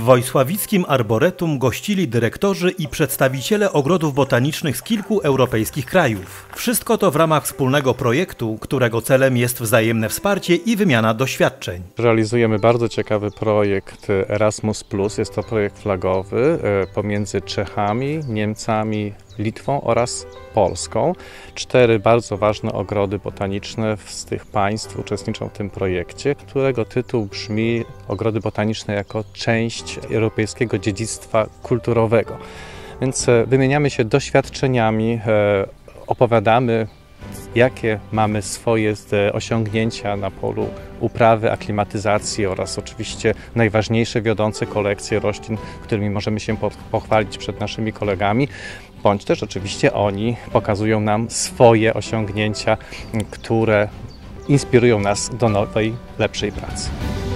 Wojsławickim Arboretum gościli dyrektorzy i przedstawiciele ogrodów botanicznych z kilku europejskich krajów. Wszystko to w ramach wspólnego projektu, którego celem jest wzajemne wsparcie i wymiana doświadczeń. Realizujemy bardzo ciekawy projekt Erasmus+. Jest to projekt flagowy pomiędzy Czechami, Niemcami, Litwą oraz Polską. 4 bardzo ważne ogrody botaniczne z tych państw uczestniczą w tym projekcie, którego tytuł brzmi Ogrody botaniczne jako część europejskiego dziedzictwa kulturowego. Więc wymieniamy się doświadczeniami, opowiadamy, jakie mamy swoje osiągnięcia na polu uprawy, aklimatyzacji oraz oczywiście najważniejsze wiodące kolekcje roślin, którymi możemy się pochwalić przed naszymi kolegami, bądź też oczywiście oni pokazują nam swoje osiągnięcia, które inspirują nas do nowej, lepszej pracy.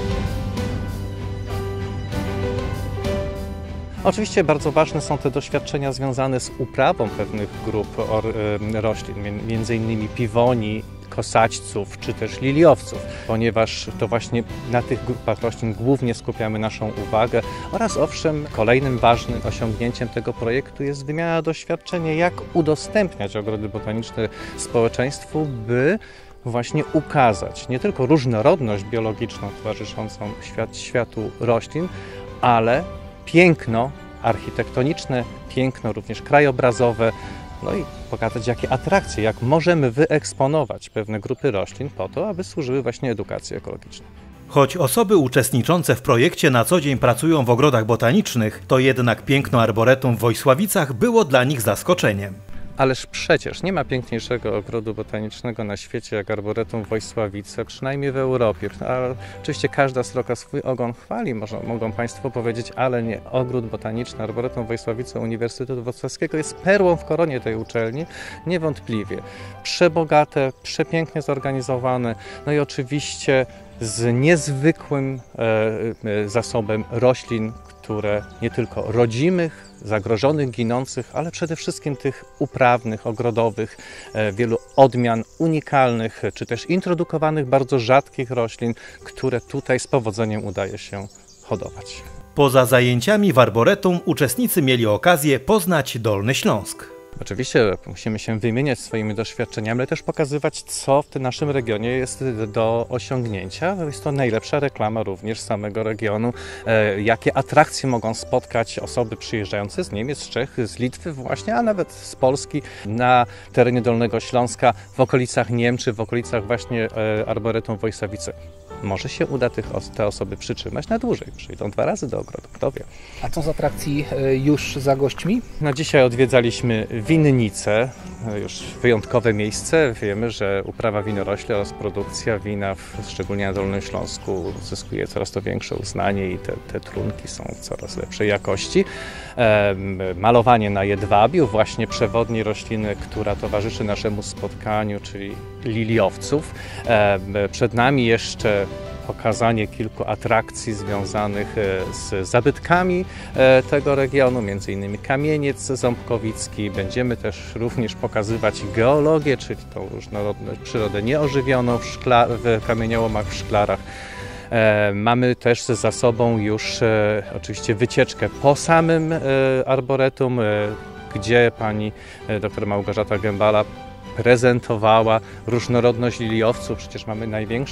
Oczywiście bardzo ważne są te doświadczenia związane z uprawą pewnych grup roślin, m.in. piwoni, kosaćców czy też liliowców, ponieważ to właśnie na tych grupach roślin głównie skupiamy naszą uwagę oraz owszem, kolejnym ważnym osiągnięciem tego projektu jest wymiana doświadczenia, jak udostępniać ogrody botaniczne społeczeństwu, by właśnie ukazać nie tylko różnorodność biologiczną towarzyszącą światu roślin, ale piękno architektoniczne, piękno również krajobrazowe, no i pokazać, jakie atrakcje, jak możemy wyeksponować pewne grupy roślin po to, aby służyły właśnie edukacji ekologicznej. Choć osoby uczestniczące w projekcie na co dzień pracują w ogrodach botanicznych, to jednak piękno Arboretum w Wojsławicach było dla nich zaskoczeniem. Ależ przecież nie ma piękniejszego ogrodu botanicznego na świecie jak Arboretum Wojsławice, przynajmniej w Europie. A oczywiście każda sroka swój ogon chwali, mogą Państwo powiedzieć, ale nie. Ogród botaniczny Arboretum Wojsławice Uniwersytetu Wrocławskiego jest perłą w koronie tej uczelni, niewątpliwie. Przebogate, przepięknie zorganizowane, no i oczywiście z niezwykłym zasobem roślin, które nie tylko rodzimych, zagrożonych, ginących, ale przede wszystkim tych uprawnych, ogrodowych, wielu odmian unikalnych, czy też introdukowanych, bardzo rzadkich roślin, które tutaj z powodzeniem udaje się hodować. Poza zajęciami w Arboretum uczestnicy mieli okazję poznać Dolny Śląsk. Oczywiście musimy się wymieniać swoimi doświadczeniami, ale też pokazywać, co w tym naszym regionie jest do osiągnięcia. Jest to najlepsza reklama również samego regionu. Jakie atrakcje mogą spotkać osoby przyjeżdżające z Niemiec, z Czech, z Litwy właśnie, a nawet z Polski na terenie Dolnego Śląska, w okolicach Niemczy, w okolicach właśnie Arboretum Wojsławice. Może się uda te osoby przytrzymać na dłużej. Przyjdą 2 razy do ogrodu, kto wie. A co z atrakcji już za gośćmi? No dzisiaj odwiedzaliśmy winnicę, już wyjątkowe miejsce. Wiemy, że uprawa winorośli oraz produkcja wina, szczególnie na Dolnym Śląsku, zyskuje coraz to większe uznanie i te trunki są coraz lepszej jakości. Malowanie na jedwabiu, właśnie przewodniej rośliny, która towarzyszy naszemu spotkaniu, czyli liliowców. Przed nami jeszcze pokazanie kilku atrakcji związanych z zabytkami tego regionu, m.in. kamieniec ząbkowicki. Będziemy też również pokazywać geologię, czyli tą różnorodną przyrodę nieożywioną w kamieniołomach, w szklarach. Mamy też za sobą już oczywiście wycieczkę po samym arboretum, gdzie pani dr Małgorzata Gębala prezentowała różnorodność liliowców. Przecież mamy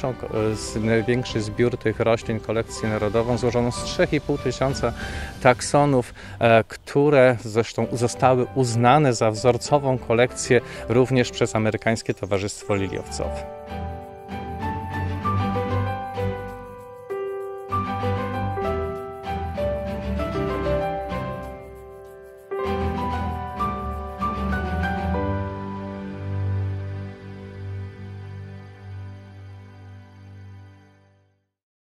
największy zbiór tych roślin, kolekcję narodową złożoną z 3,5 tysiąca taksonów, które zresztą zostały uznane za wzorcową kolekcję również przez Amerykańskie Towarzystwo Liliowcowe.